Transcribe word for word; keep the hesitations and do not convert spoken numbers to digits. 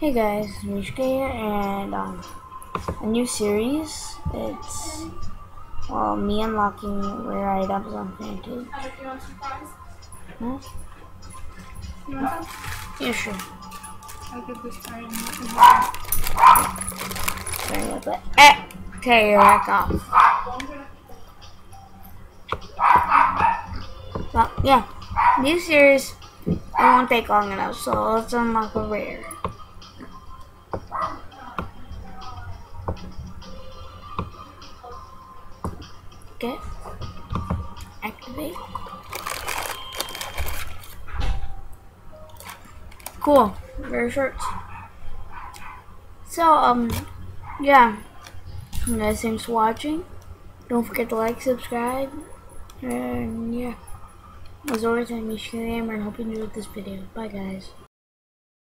Hey guys, Mishka here, and um, a new series. It's well, me unlocking rare items on Fantage. Alec, you want some fries? Huh? You want some? Yeah, sure. I'll get this fry in Sorry about that. Eh, okay, you're back off. Well, yeah, new series. It won't take long enough, so let's unlock a rare. Okay. Activate. Cool. Rare shirts. So, um, yeah. Guys, thanks for watching. Don't forget to like, subscribe, and yeah. As always, I'm Mishka Gamer, and hope you enjoyed this video. Bye, guys.